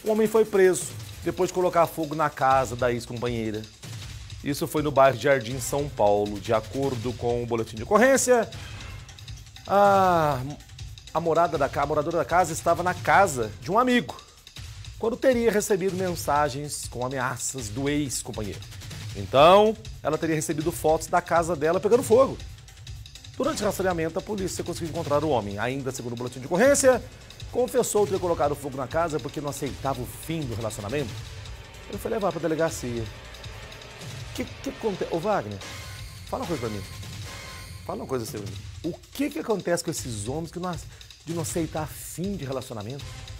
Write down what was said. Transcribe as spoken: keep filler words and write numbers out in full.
Um homem foi preso depois de colocar fogo na casa da ex-companheira. Isso foi no bairro de Jardim, São Paulo. De acordo com o boletim de ocorrência, a, a, morada da, a moradora da casa estava na casa de um amigo, quando teria recebido mensagens com ameaças do ex-companheiro. Então, ela teria recebido fotos da casa dela pegando fogo. Durante o rastreamento, a polícia conseguiu encontrar o homem. Ainda segundo o boletim de ocorrência, confessou ter colocado fogo na casa porque não aceitava o fim do relacionamento. Ele foi levar para a delegacia. O que, que acontece? Ô Wagner, fala uma coisa pra mim. Fala uma coisa assim pra mim. O que, que acontece com esses homens que não, de não aceitar fim de relacionamento?